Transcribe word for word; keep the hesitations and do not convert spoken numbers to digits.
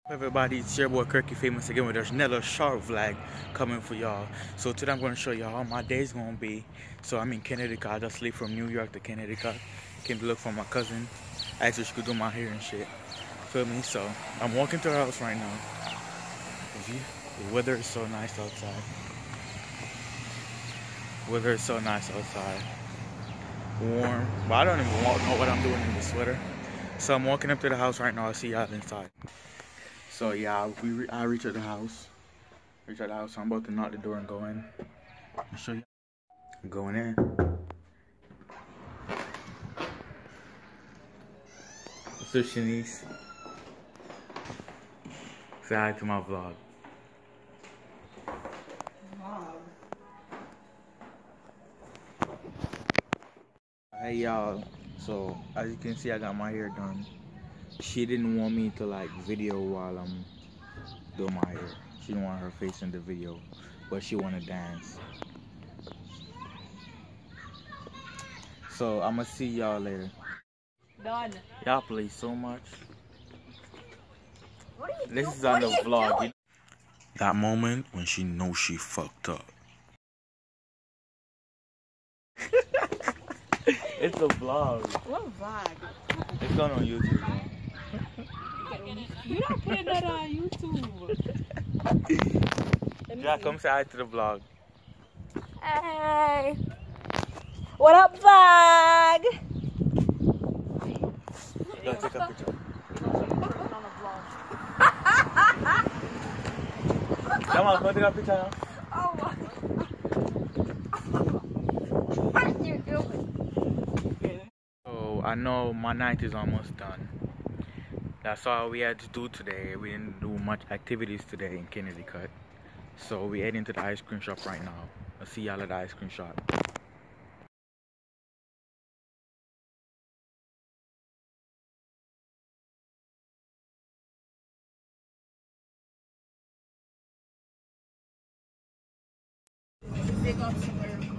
Everybody, it's your boy Kirky Famous again with another short vlog coming for y'all. So today I'm going to show y'all how my day's going to be. So I'm in Connecticut. I just leave from New York to Connecticut. Came to look for my cousin. I asked her if she could do my hair and shit. Feel me? So I'm walking to her house right now. The weather is so nice outside. The weather is so nice outside. Warm. But I don't even know what I'm doing in the sweater. So I'm walking up to the house right now. I'll see y'all inside. So yeah, we re I reach at the house. Reach at the house. So I'm about to knock the door and go in. I'll show you. I'm going in. What's up, Shanice? Say hi to my vlog. Vlog. Hey y'all. So as you can see, I got my hair done. She didn't want me to like video while I'm doing my hair. She didn't want her face in the video, but she wanna dance. So I'ma see y'all later. Done. Y'all play so much. What are you This do- is on what the vlog. doing? That moment when she knows she fucked up. It's a vlog. What vlog? It's going on YouTube, man. You don't put that on YouTube. Jack, come say hi to the vlog. Hey. What up, vlog? Go take a picture. Come on, go take a picture now. Oh my. What are you doing? So I know my night is almost done. That's all we had to do today. We didn't do much activities today in Connecticut. So we heading to the ice cream shop right now. I'll see y'all at the ice cream shop. Big up somewhere.